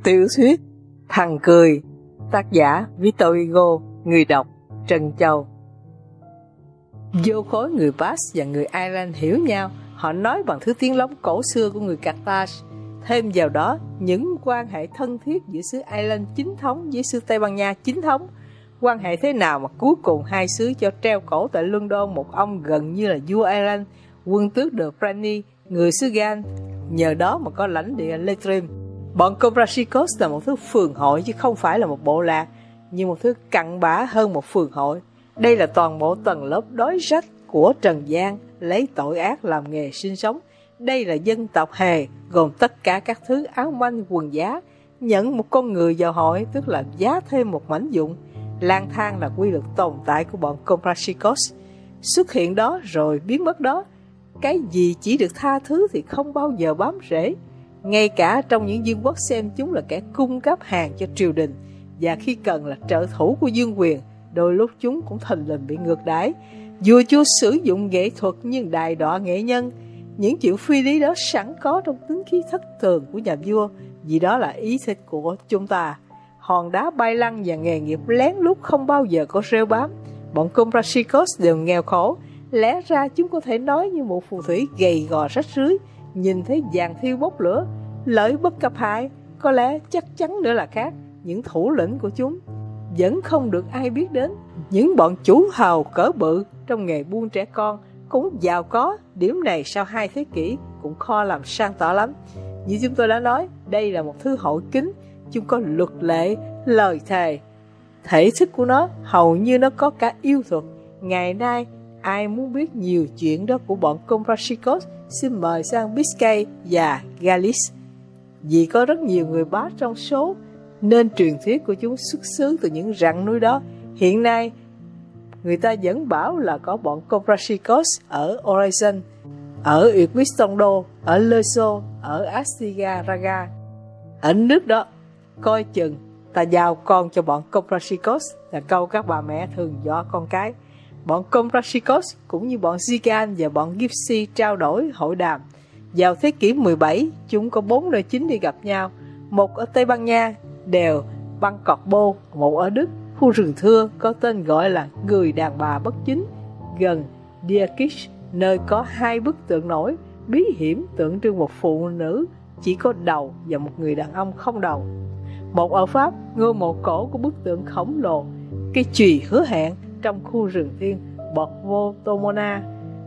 Tiểu thuyết Thằng Cười, tác giả Victor Hugo, người đọc Trân Châu. Vô khối người Basque và người Ireland hiểu nhau, họ nói bằng thứ tiếng lóng cổ xưa của người Carthage. Thêm vào đó, những quan hệ thân thiết giữa xứ Ireland chính thống với xứ Tây Ban Nha chính thống. Quan hệ thế nào mà cuối cùng hai xứ cho treo cổ tại London một ông gần như là vua Ireland, quân tước de Brani, người xứ Galles, nhờ đó mà có lãnh địa Leitrim. Bọn Comprachicos là một thứ phường hội chứ không phải là một bộ lạc, nhưng một thứ cặn bã hơn một phường hội. Đây là toàn bộ tầng lớp đói rách của Trần gian, lấy tội ác làm nghề sinh sống. Đây là dân tộc Hề, gồm tất cả các thứ áo manh quần giá, nhận một con người vào hội, tức là giá thêm một mảnh dụng. Lang thang là quy luật tồn tại của bọn Comprachicos. Xuất hiện đó rồi biến mất đó. Cái gì chỉ được tha thứ thì không bao giờ bám rễ. Ngay cả trong những vương quốc xem chúng là kẻ cung cấp hàng cho triều đình, và khi cần là trợ thủ của vương quyền, đôi lúc chúng cũng thình lình bị ngược đãi. Vua chúa sử dụng nghệ thuật như đài đọa nghệ nhân. Những chuyện phi lý đó sẵn có trong tính khí thất thường của nhà vua, vì đó là ý thích của chúng ta. Hòn đá bay lăn và nghề nghiệp lén lút không bao giờ có rêu bám. Bọn Comprachicos đều nghèo khổ, lẽ ra chúng có thể nói như một phù thủy gầy gò rách rưới, nhìn thấy vàng thiêu bốc lửa, lợi bất cập hại. Có lẽ chắc chắn nữa là khác, những thủ lĩnh của chúng vẫn không được ai biết đến. Những bọn chủ hào cỡ bự trong nghề buôn trẻ con cũng giàu có, điểm này sau 2 thế kỷ cũng khó làm sang tỏ lắm. Như chúng tôi đã nói, đây là một thứ hội kín, chúng có luật lệ, lời thề. Thể thức của nó hầu như nó có cả yêu thuật. Ngày nay, ai muốn biết nhiều chuyện đó của bọn Comprachicos, xin mời sang Biscay và Galice. Vì có rất nhiều người Basque trong số, nên truyền thuyết của chúng xuất xứ từ những rặng núi đó. Hiện nay, người ta vẫn bảo là có bọn Comprachicos ở Orizon, ở Uiquistondo, ở Leso, ở Astigarraga. Ở nước đó, coi chừng ta giao con cho bọn Comprachicos, là câu các bà mẹ thường dọa con cái. Bọn Comprachicos cũng như bọn Zigan và bọn Gypsy trao đổi hội đàm. Vào thế kỷ 17, chúng có 4 nơi chính đi gặp nhau. Một ở Tây Ban Nha, đèo Bangkokbo, một ở Đức, khu rừng thưa có tên gọi là Người đàn bà bất chính, gần Diekisch, nơi có 2 bức tượng nổi bí hiểm tượng trưng một phụ nữ chỉ có đầu và một người đàn ông không đầu. Một ở Pháp, ngôi mộ cổ của bức tượng khổng lồ, cây chùy hứa hẹn trong khu rừng thiên Borgo Tomona,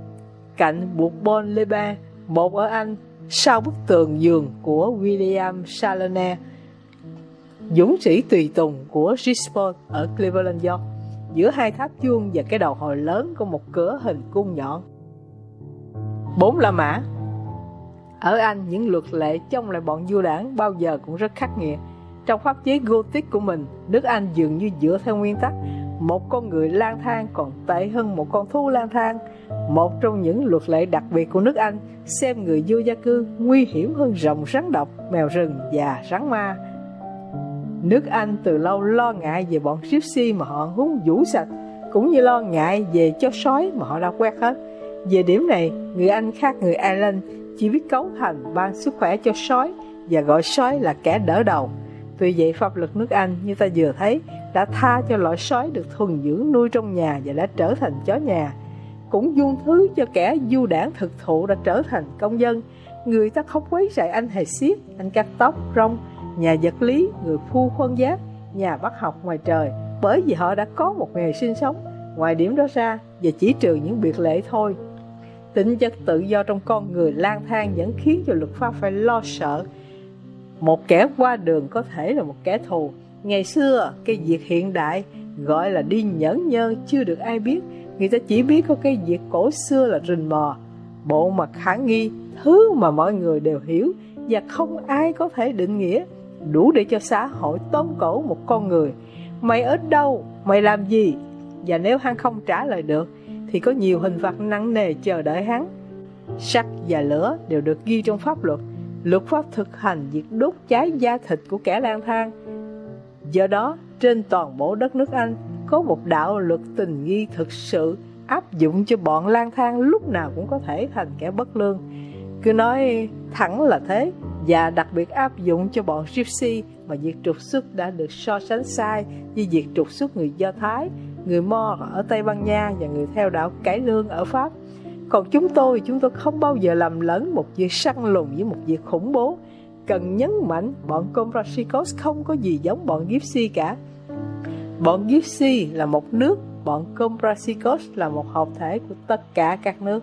cạnh Bourbon-les-Bains. Một ở Anh, sau bức tường giường của William Challoner, dũng sĩ tùy tùng của Gisborne ở Cleveland, York. Giữa 2 tháp chuông và cái đầu hồi lớn có một cửa hình cung nhọn. 4 La Mã. Ở Anh, những luật lệ trong lại bọn vua đảng bao giờ cũng rất khắc nghiệt. Trong pháp chế Gothic của mình, nước Anh dường như dựa theo nguyên tắc một con người lang thang còn tệ hơn một con thú lang thang. Một trong những luật lệ đặc biệt của nước Anh xem người vô gia cư nguy hiểm hơn rồng rắn độc, mèo rừng và rắn ma. Nước Anh từ lâu lo ngại về bọn Gypsy mà họ húng vũ sạch, cũng như lo ngại về chó sói mà họ đã quét hết. Về điểm này, người Anh khác người Ireland, chỉ biết cấu thành ban sức khỏe cho sói và gọi sói là kẻ đỡ đầu. Vì vậy pháp luật nước Anh như ta vừa thấy đã tha cho loại sói được thuần dưỡng nuôi trong nhà và đã trở thành chó nhà, cũng dung thứ cho kẻ du đảng thực thụ đã trở thành công dân. Người ta không quấy rầy anh hề xiết, anh cắt tóc, rong, nhà vật lý, người phu khuân giáp, nhà bắt học ngoài trời, bởi vì họ đã có một nghề sinh sống. Ngoài điểm đó ra, và chỉ trừ những biệt lệ thôi, tính chất tự do trong con người lang thang vẫn khiến cho luật pháp phải lo sợ. Một kẻ qua đường có thể là một kẻ thù. Ngày xưa, cái việc hiện đại gọi là đi nhẫn nhơ chưa được ai biết. Người ta chỉ biết có cái việc cổ xưa là rình mò, bộ mặt khả nghi, thứ mà mọi người đều hiểu và không ai có thể định nghĩa, đủ để cho xã hội tóm cổ một con người. Mày ở đâu? Mày làm gì? Và nếu hắn không trả lời được thì có nhiều hình phạt nặng nề chờ đợi hắn. Sắt và lửa đều được ghi trong pháp luật. Luật pháp thực hành việc đốt cháy da thịt của kẻ lang thang. Do đó, trên toàn bộ đất nước Anh có một đạo luật tình nghi thực sự áp dụng cho bọn lang thang lúc nào cũng có thể thành kẻ bất lương. Cứ nói thẳng là thế, và đặc biệt áp dụng cho bọn Gypsy mà việc trục xuất đã được so sánh sai với việc trục xuất người Do Thái, người Moor ở Tây Ban Nha và người theo đạo cải lương ở Pháp. Còn chúng tôi không bao giờ làm lẫn một việc săn lùng với một việc khủng bố. Cần nhấn mạnh bọn Comprachicos không có gì giống bọn Gypsy cả. Bọn Gypsy là một nước, bọn Comprachicos là một hợp thể của tất cả các nước.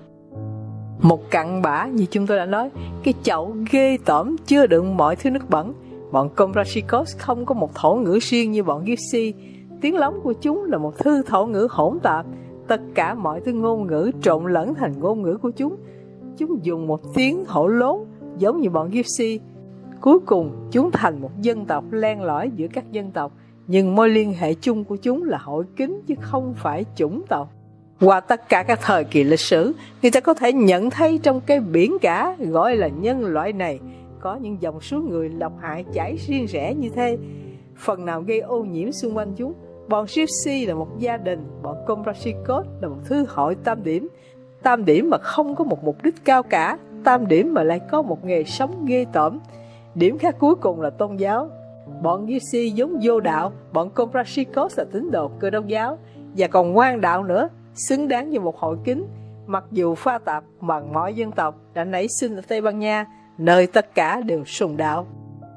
Một cặn bã như chúng tôi đã nói, cái chậu ghê tởm chứa đựng mọi thứ nước bẩn. Bọn Comprachicos không có một thổ ngữ riêng như bọn Gypsy. Tiếng lóng của chúng là một thứ thổ ngữ hỗn tạp. Tất cả mọi thứ ngôn ngữ trộn lẫn thành ngôn ngữ của chúng. Chúng dùng một tiếng hổ lốn giống như bọn Gypsy. Cuối cùng chúng thành một dân tộc len lỏi giữa các dân tộc, nhưng mối liên hệ chung của chúng là hội kính chứ không phải chủng tộc. Qua tất cả các thời kỳ lịch sử, người ta có thể nhận thấy trong cái biển cả gọi là nhân loại này có những dòng suối người độc hại chảy riêng rẽ như thế, phần nào gây ô nhiễm xung quanh chúng. Bọn Gypsy là một gia đình, bọn Comprachicos là một thứ hội tam điểm mà không có một mục đích cao cả, tam điểm mà lại có một nghề sống ghê tởm. Điểm khác cuối cùng là tôn giáo. Bọn Gypsy giống vô đạo, bọn Comprachicos là tín đồ Cơ Đốc giáo và còn ngoan đạo nữa, xứng đáng như một hội kính. Mặc dù pha tạp bằng mọi dân tộc đã nảy sinh ở Tây Ban Nha, nơi tất cả đều sùng đạo.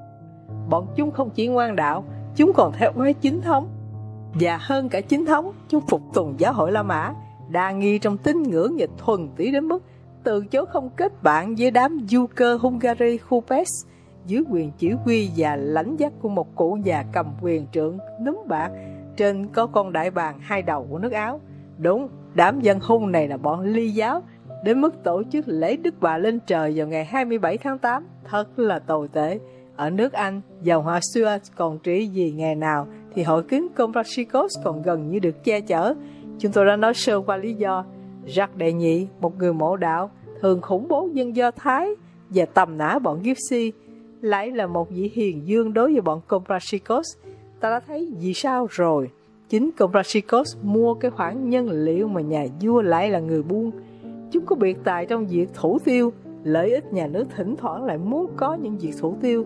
Bọn chúng không chỉ ngoan đạo, chúng còn theo mấy chính thống. Và hơn cả chính thống, chúng phục tùng giáo hội La Mã, đa nghi trong tín ngưỡng và thuần túy đến mức từ chối không kết bạn với đám du cơ Hungary khu Pest dưới quyền chỉ huy và lãnh dắt của một cụ già cầm quyền trượng núm bạc trên có con đại bàng hai đầu của nước Áo. Đúng, đám dân Hun này là bọn Ly giáo, đến mức tổ chức lễ Đức Bà lên trời vào ngày 27 tháng 8, thật là tồi tệ. Ở nước Anh, dòng họ Stuart còn trị vì ngày nào thì hội kính Comprachicos còn gần như được che chở. Chúng tôi đã nói sơ qua lý do. Jacques đệ nhị, một người mộ đạo, thường khủng bố dân Do Thái và tầm nã bọn Gypsy, lại là một vị hiền dương đối với bọn Comprachicos. Ta đã thấy vì sao rồi. Chính Comprachicos mua cái khoản nhân liệu mà nhà vua lại là người buôn. Chúng có biệt tài trong việc thủ tiêu, lợi ích nhà nước thỉnh thoảng lại muốn có những việc thủ tiêu.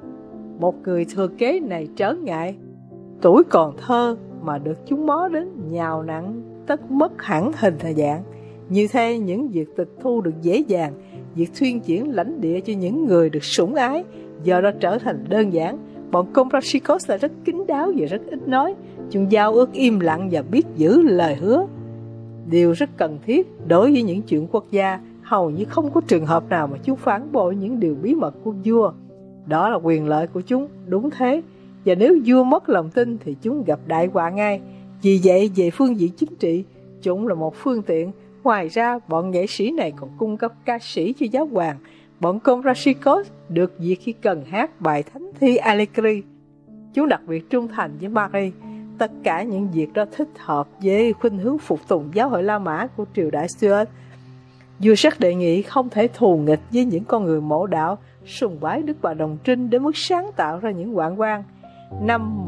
Một người thừa kế này trở ngại, tuổi còn thơ mà được chúng mó đến nhào nặng, tất mất hẳn hình thà dạng. Như thế những việc tịch thu được dễ dàng, việc thuyên chuyển lãnh địa cho những người được sủng ái giờ đó trở thành đơn giản. Bọn Comprachicos là rất kín đáo và rất ít nói. Chúng giao ước im lặng và biết giữ lời hứa. Điều rất cần thiết đối với những chuyện quốc gia, hầu như không có trường hợp nào mà chúng phản bội những điều bí mật của vua. Đó là quyền lợi của chúng, đúng thế. Và nếu vua mất lòng tin thì chúng gặp đại họa ngay. Vì vậy, về phương diện chính trị, chúng là một phương tiện. Ngoài ra, bọn nghệ sĩ này còn cung cấp ca sĩ cho giáo hoàng. Bọn Comprachicos được việc khi cần hát bài thánh thi Allegri. Chúng đặc biệt trung thành với Marie. Tất cả những việc đó thích hợp với khuynh hướng phục tùng giáo hội La Mã của triều đại Stuart. Vua Jacques đệ nhị không thể thù nghịch với những con người mộ đạo sùng bái Đức Bà Đồng Trinh đến mức sáng tạo ra những hoạn quan. Năm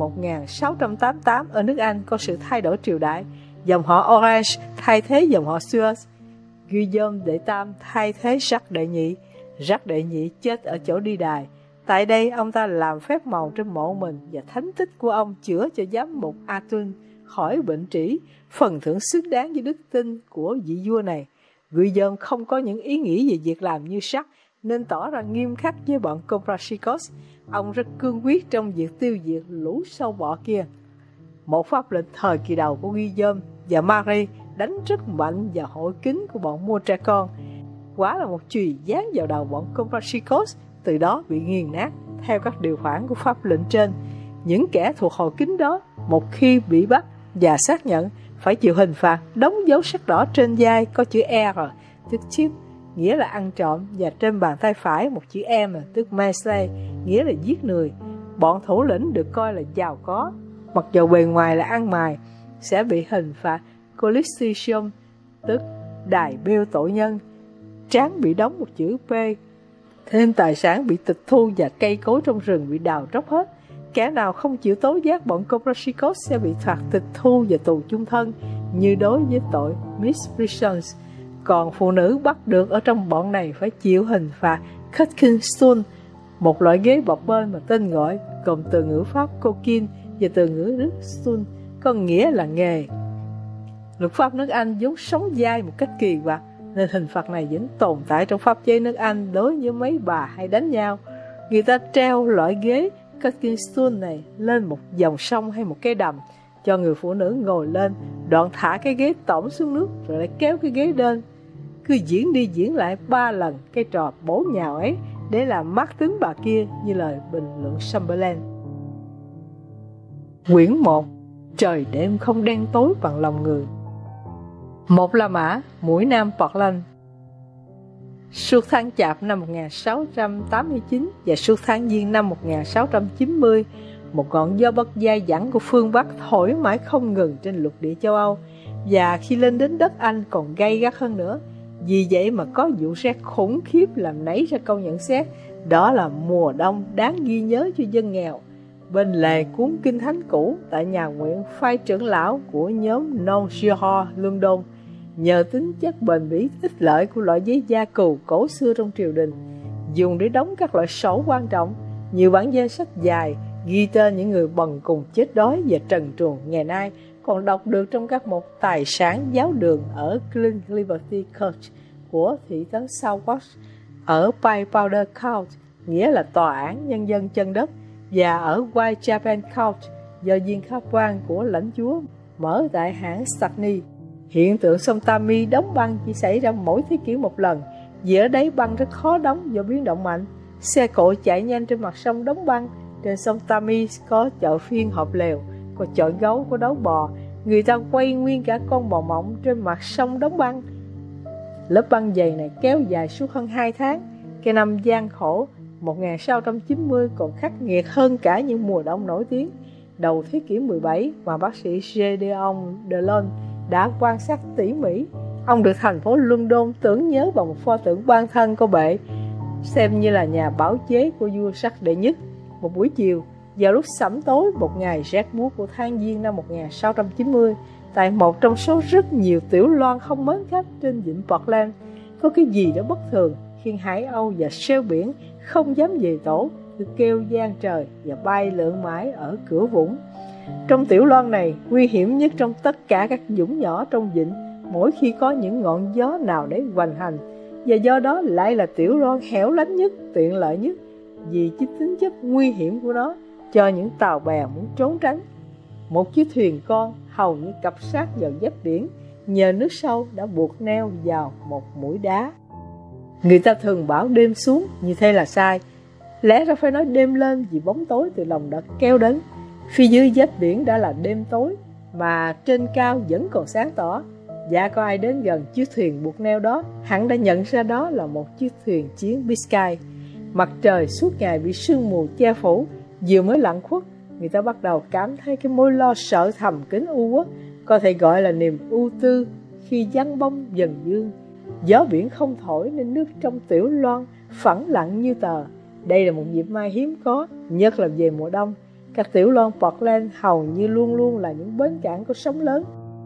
1688 ở nước Anh có sự thay đổi triều đại. Dòng họ Orange thay thế dòng họ Stuart. Guillaume đệ tam thay thế Jacques đệ nhị. Jacques đệ nhị chết ở chỗ đi đài. Tại đây ông ta làm phép màu trên mộ mình và thánh tích của ông chữa cho giám mục Athun khỏi bệnh trĩ, phần thưởng xứng đáng với đức tin của vị vua này. Guillaume không có những ý nghĩ về việc làm như Jacques nên tỏ ra nghiêm khắc với bọn Comprachicos. Ông rất cương quyết trong việc tiêu diệt lũ sâu bọ kia. Một pháp lệnh thời kỳ đầu của Guillaume và Marie đánh rất mạnh vào hội kính của bọn Mondragon. Quả là một chùy giáng vào đầu bọn Comprachicos, từ đó bị nghiền nát theo các điều khoản của pháp lệnh trên. Những kẻ thuộc hội kính đó một khi bị bắt và xác nhận phải chịu hình phạt đóng dấu sắc đỏ trên vai có chữ R tức chip, nghĩa là ăn trộm, và trên bàn tay phải một chữ M tức Mesley, nghĩa là giết người. Bọn thủ lĩnh được coi là giàu có, mặc dù bề ngoài là ăn mày, sẽ bị hình phạt Collicium tức đài bêu tội nhân. Trán bị đóng một chữ P. Thêm tài sản bị tịch thu và cây cối trong rừng bị đào tróc hết. Kẻ nào không chịu tố giác bọn Comprachicos sẽ bị phạt tịch thu và tù chung thân như đối với tội misprisions. Còn phụ nữ bắt được ở trong bọn này phải chịu hình phạt Kutkinstun một loại ghế bập bênh mà tên gọi gồm từ ngữ Pháp coquille và từ ngữ Đức Stuhl, có nghĩa là nghề. Luật pháp nước Anh vốn sống dai một cách kỳ quặc, nên hình phạt này vẫn tồn tại trong pháp chế nước Anh đối với mấy bà hay đánh nhau. Người ta treo loại ghế coquille stool này lên một dòng sông hay một cái đầm, cho người phụ nữ ngồi lên, đoạn thả cái ghế tõng xuống nước rồi lại kéo cái ghế lên. Cứ diễn đi diễn lại 3 lần cái trò bổ nhào ấy để làm mắc tướng bà kia, như lời bình luận Chamberlain. Quyển 1. Trời đêm không đen tối bằng lòng người. Một La Mã, mũi Nam Portland. Suốt tháng Chạp năm 1689 và suốt tháng Giêng năm 1690, một ngọn gió bất dai dẳng của phương Bắc thổi mãi không ngừng trên lục địa châu Âu, và khi lên đến đất Anh còn gay gắt hơn nữa. Vì vậy mà có vụ rét khủng khiếp làm nảy ra câu nhận xét, đó là mùa đông đáng ghi nhớ cho dân nghèo. Bên lề cuốn kinh thánh cũ tại nhà nguyện phái trưởng lão của nhóm Non-Giro London, nhờ tính chất bền bỉ ích lợi của loại giấy da cừu cổ xưa trong triều đình, dùng để đóng các loại sổ quan trọng, nhiều bản danh sách dài ghi tên những người bần cùng chết đói và trần truồng ngày nay còn đọc được trong các mục tài sản giáo đường ở Clean Liberty Court của thị trấn Southwark, ở Pay Powder Court, nghĩa là tòa án nhân dân chân đất, và ở Whitechapel Court do viên pháp quan của lãnh chúa mở tại hãng Stagny. Hiện tượng sông Tami đóng băng chỉ xảy ra mỗi thế kỷ một lần, vì ở đấy băng rất khó đóng do biến động mạnh. Xe cộ chạy nhanh trên mặt sông đóng băng. Trên sông Tami có chợ phiên họp lều, có chọi gấu, có đấu bò. Người ta quay nguyên cả con bò mộng trên mặt sông đóng băng. Lớp băng dày này kéo dài suốt hơn 2 tháng. Cái năm gian khổ 1690 còn khắc nghiệt hơn cả những mùa đông nổi tiếng đầu thế kỷ 17 mà bác sĩ Gédéon Delon đã quan sát tỉ mỉ. Ông được thành phố London tưởng nhớ bằng một pho tượng ban thân của bệ, xem như là nhà bảo chế của vua sắc đệ nhất. Một buổi chiều, vào lúc sẩm tối một ngày rét buốt của tháng Giêng năm 1690, tại một trong số rất nhiều tiểu loan không mến khách trên vịnh Portland, có cái gì đó bất thường khiến hải âu và sêu biển không dám về tổ, cứ kêu gian trời và bay lượn mãi ở cửa vũng. Trong tiểu loan này, nguy hiểm nhất trong tất cả các vũng nhỏ trong vịnh mỗi khi có những ngọn gió nào đấy hoành hành, và do đó lại là tiểu loan hẻo lánh nhất, tiện lợi nhất, vì chính tính chất nguy hiểm của nó cho những tàu bè muốn trốn tránh. Một chiếc thuyền con hầu như cập sát vào giáp biển, nhờ nước sâu đã buộc neo vào một mũi đá. Người ta thường bảo đêm xuống, như thế là sai. Lẽ ra phải nói đêm lên, vì bóng tối từ lòng đất kéo đến. Phía dưới vách biển đã là đêm tối, mà trên cao vẫn còn sáng tỏ. Và có ai đến gần chiếc thuyền buộc neo đó, hẳn đã nhận ra đó là một chiếc thuyền chiến Biscay. Mặt trời suốt ngày bị sương mù che phủ, vừa mới lặn khuất, người ta bắt đầu cảm thấy cái mối lo sợ thầm kín u uất, có thể gọi là niềm ưu tư khi giăng bông dần dương. Gió biển không thổi nên nước trong tiểu loan phẳng lặng như tờ. Đây là một dịp may hiếm có, nhất là về mùa đông. Các tiểu loan Portland hầu như luôn luôn là những bến cảng có sóng lớn.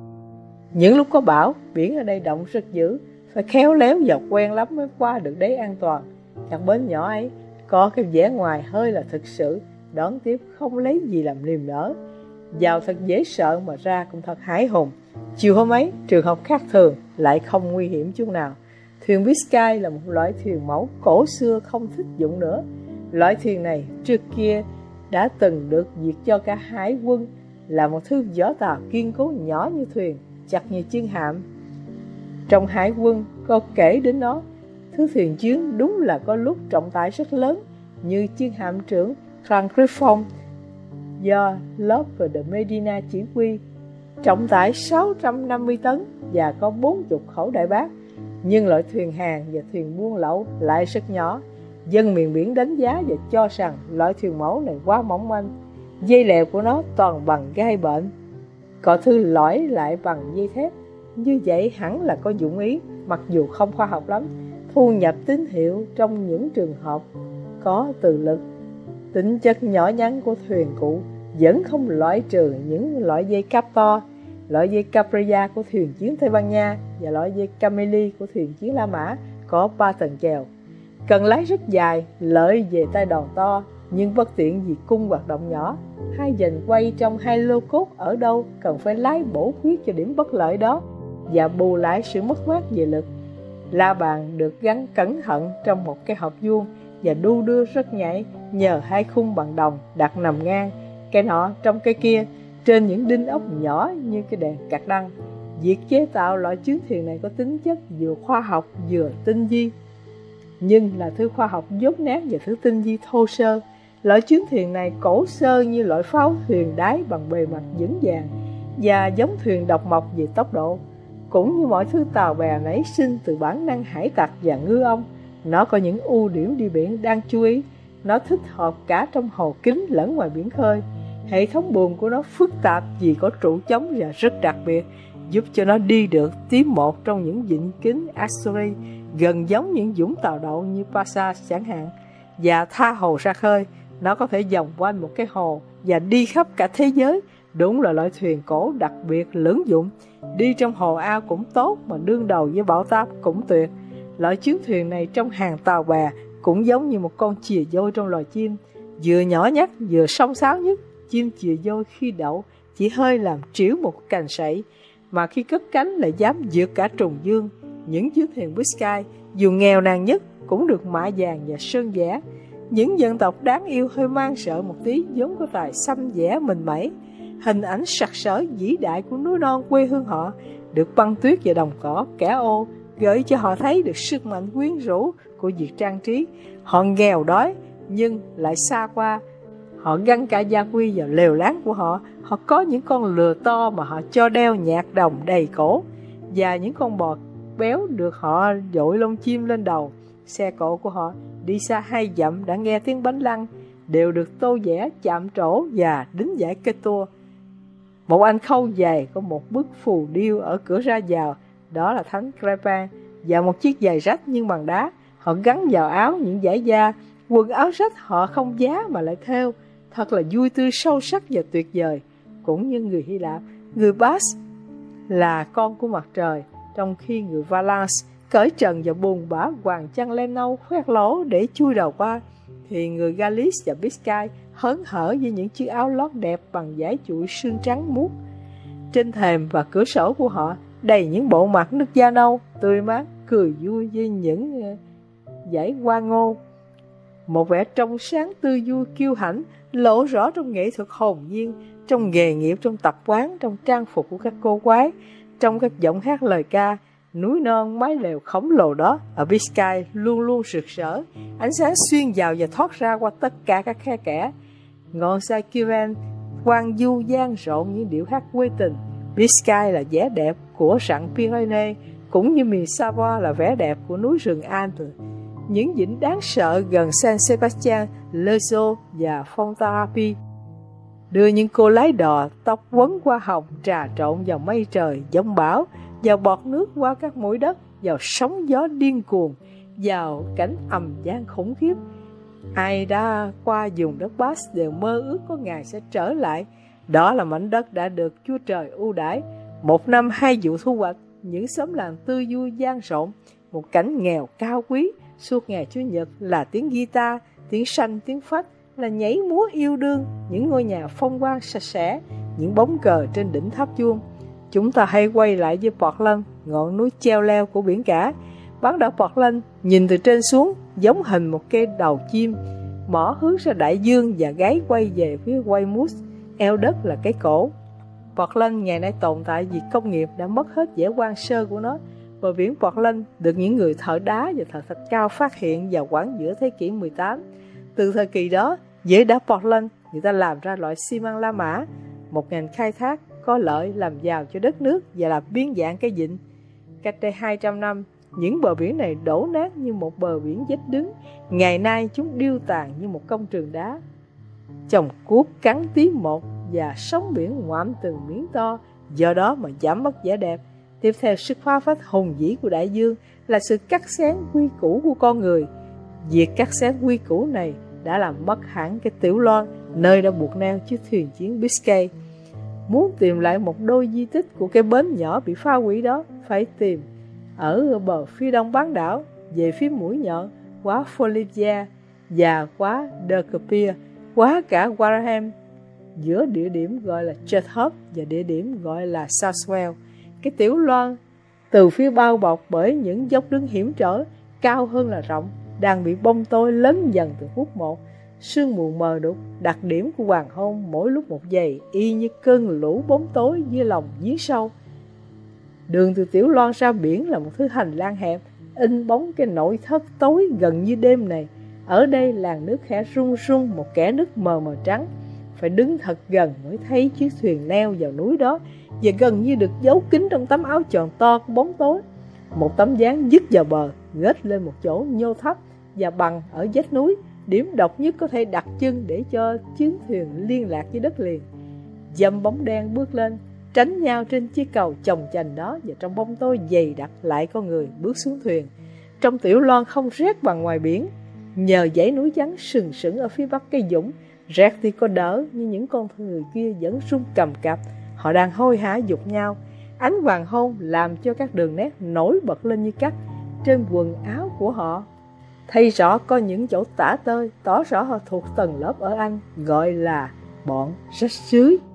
Những lúc có bão, biển ở đây động rất dữ, phải khéo léo và quen lắm mới qua được đấy an toàn. Các bến nhỏ ấy có cái vẻ ngoài hơi là thực sự, đón tiếp không lấy gì làm niềm nở. Vào thật dễ sợ mà ra cũng thật hãi hùng. Chiều hôm ấy, trường hợp khác thường, lại không nguy hiểm chút nào. Thuyền Biscay là một loại thuyền mẫu cổ xưa không thích dụng nữa. Loại thuyền này trước kia đã từng được diệt cho cả hải quân, là một thứ vỏ tàu kiên cố nhỏ như thuyền, chặt như chiến hạm. Trong hải quân có kể đến nó, thứ thuyền chiến đúng là có lúc trọng tải rất lớn, như chiến hạm trưởng Crancliffon do Lope de Medina chỉ huy, trọng tải 650 tấn và có 40 khẩu đại bác. Nhưng loại thuyền hàng và thuyền buôn lậu lại rất nhỏ. Dân miền biển đánh giá và cho rằng loại thuyền mẫu này quá mỏng manh, dây lèo của nó toàn bằng gai bệnh, có thứ lõi lại bằng dây thép. Như vậy hẳn là có dụng ý, mặc dù không khoa học lắm, thu nhập tín hiệu trong những trường hợp có từ lực. Tính chất nhỏ nhắn của thuyền cụ vẫn không loại trừ những loại dây cáp to, loại dây Caprella của thuyền chiến Tây Ban Nha và loại dây Cameli của thuyền chiến La Mã có 3 tầng chèo. Cần lái rất dài, lợi về tay đòn to, nhưng bất tiện vì cung hoạt động nhỏ. Hai giành quay trong hai lô cốt ở đâu cần phải lái bổ khuyết cho điểm bất lợi đó và bù lại sự mất mát về lực. La bàn được gắn cẩn thận trong một cái hộp vuông và đu đưa rất nhạy nhờ hai khung bằng đồng đặt nằm ngang, cái nọ trong cái kia, trên những đinh ốc nhỏ như cái đèn cạc đăng. Việc chế tạo loại chiến thuyền này có tính chất vừa khoa học vừa tinh vi, nhưng là thứ khoa học dốt nát và thứ tinh vi thô sơ. Loại chiến thuyền này cổ sơ như loại pháo thuyền đáy bằng bề mặt vững vàng và giống thuyền độc mộc về tốc độ. Cũng như mọi thứ tàu bè nảy sinh từ bản năng hải tặc và ngư ông, nó có những ưu điểm đi biển đáng chú ý. Nó thích hợp cả trong hồ kính lẫn ngoài biển khơi. Hệ thống buồm của nó phức tạp vì có trụ chống và rất đặc biệt, giúp cho nó đi được tím một trong những vịnh kính Astoria, gần giống những vũng tàu đậu như Passage chẳng hạn. Và tha hồ ra khơi, nó có thể vòng quanh một cái hồ và đi khắp cả thế giới. Đúng là loại thuyền cổ đặc biệt lưỡng dụng. Đi trong hồ ao cũng tốt, mà đương đầu với bão táp cũng tuyệt. Loại chiến thuyền này trong hàng tàu bè cũng giống như một con chìa vôi trong loài chim, vừa nhỏ nhắn vừa song sáo nhất. Chim chìa vôi khi đậu chỉ hơi làm triểu một cành sậy, mà khi cất cánh lại dám vượt cả trùng dương. Những chiến thuyền Biscay dù nghèo nàn nhất cũng được mạ vàng và sơn vẽ. Những dân tộc đáng yêu hơi mang sợ một tí vốn có tài xăm vẽ mình mẩy. Hình ảnh sặc sỡ vĩ đại của núi non quê hương họ được băng tuyết và đồng cỏ kẻ ô gợi cho họ thấy được sức mạnh quyến rũ của việc trang trí. Họ nghèo đói nhưng lại xa qua. Họ gắn cả gia quy vào lều láng của họ. Họ có những con lừa to mà họ cho đeo nhạc đồng đầy cổ, và những con bò béo được họ dội lông chim lên đầu. Xe cộ của họ đi xa 2 dặm đã nghe tiếng bánh lăn, đều được tô vẽ chạm trổ và đính dải cây tua. Một anh khâu giày có một bức phù điêu ở cửa ra vào, đó là thánh Crepin, và một chiếc giày rách nhưng bằng đá. Họ gắn vào áo những dải da. Quần áo rách họ không giá mà lại thêu, thật là vui tươi sâu sắc và tuyệt vời. Cũng như người Hy Lạp, người Basque là con của mặt trời, trong khi người Valence cởi trần và buồn bã quàng chăn len nâu khoét lỗ để chui đầu qua, thì người Galice và Biscay hớn hở với những chiếc áo lót đẹp bằng vải chuỗi sương trắng muốt. Trên thềm và cửa sổ của họ đầy những bộ mặt nước da nâu, tươi mát, cười vui với những dải hoa ngô. Một vẻ trong sáng tươi vui kiêu hãnh lộ rõ trong nghệ thuật hồn nhiên, trong nghề nghiệp, trong tập quán, trong trang phục của các cô gái, trong các giọng hát lời ca. Núi non mái lều khổng lồ đó ở Biscay luôn luôn rực rỡ, ánh sáng xuyên vào và thoát ra qua tất cả các khe kẽ. Ngọn Sai Kiven quang du gian rộn những điệu hát quê tình. Biscay là vẻ đẹp của rặng Pyrenees, cũng như miền Savoie là vẻ đẹp của núi rừng Alpes. Những vịnh đáng sợ gần San Sebastian, Lezo và Fontarapi đưa những cô lái đò tóc quấn qua hồng trà trộn vào mây trời giông bão, vào bọt nước qua các mũi đất, vào sóng gió điên cuồng, vào cảnh ầm vang khủng khiếp. Ai đã qua vùng đất Basque đều mơ ước có ngày sẽ trở lại. Đó là mảnh đất đã được Chúa Trời ưu đãi. Một năm 2 vụ thu hoạch, những xóm làng tươi vui gian rộn, một cảnh nghèo cao quý. Suốt ngày Chủ nhật là tiếng guitar, tiếng sanh, tiếng phách, là nhảy múa yêu đương, những ngôi nhà phong quang sạch sẽ, những bóng cờ trên đỉnh tháp chuông. Chúng ta hãy quay lại với Portland, ngọn núi treo leo của biển cả. Bán đảo Portland nhìn từ trên xuống giống hình một cái đầu chim, mỏ hướng ra đại dương và gáy quay về phía Weymouth, eo đất là cái cổ. Portland ngày nay tồn tại vì công nghiệp đã mất hết vẻ hoang sơ của nó. Bờ biển Portland được những người thợ đá và thợ thạch cao phát hiện vào khoảng giữa thế kỷ 18. Từ thời kỳ đó, dưới đá Portland, người ta làm ra loại xi măng La Mã, một ngành khai thác có lợi làm giàu cho đất nước và làm biến dạng cái vịnh. Cách đây 200 năm, những bờ biển này đổ nát như một bờ biển vách đứng. Ngày nay chúng điêu tàn như một công trường đá. Chồng cuốc cắn tí một và sóng biển ngoạm từng miếng to, do đó mà giảm mất vẻ đẹp. Tiếp theo sức phá phách hùng vĩ của đại dương là sự cắt xén quy củ của con người. Việc cắt xén quy củ này đã làm mất hẳn cái Tiểu Loan, nơi đã buộc neo chiếc thuyền chiến Biscay. Muốn tìm lại một đôi di tích của cái bến nhỏ bị phá hủy đó, phải tìm ở bờ phía đông bán đảo, về phía mũi nhọn, quá Folivia và quá Derkepia, quá cả Wareham, giữa địa điểm gọi là Chethope và địa điểm gọi là Southwell. Cái tiểu loan từ phía bao bọc bởi những dốc đứng hiểm trở, cao hơn là rộng, đang bị bóng tối lớn dần từng phút một. Sương mù mờ đục, đặc điểm của hoàng hôn mỗi lúc một dày, y như cơn lũ bóng tối dưới lòng giếng sâu. Đường từ tiểu loan ra biển là một thứ hành lang hẹp, in bóng cái nội thất tối gần như đêm này. Ở đây làn nước khẽ rung rung một kẻ nước mờ mờ trắng. Phải đứng thật gần mới thấy chiếc thuyền neo vào núi đó, và gần như được giấu kín trong tấm áo tròn to của bóng tối. Một tấm dáng dứt vào bờ, ghét lên một chỗ nhô thấp và bằng ở vách núi, điểm độc nhất có thể đặt chân để cho chuyến thuyền liên lạc với đất liền. Dầm bóng đen bước lên, tránh nhau trên chiếc cầu chồng chành đó, và trong bóng tối dày đặc lại con người bước xuống thuyền. Trong tiểu loan không rét bằng ngoài biển, nhờ dãy núi trắng sừng sững ở phía bắc cây dũng. Rét thì có đỡ, nhưng những con người kia vẫn run cầm cập. Họ đang hôi hả giục nhau. Ánh hoàng hôn làm cho các đường nét nổi bật lên như cắt trên quần áo của họ. Thấy rõ có những chỗ tả tơi, tỏ rõ họ thuộc tầng lớp ở Anh, gọi là bọn rách rưới.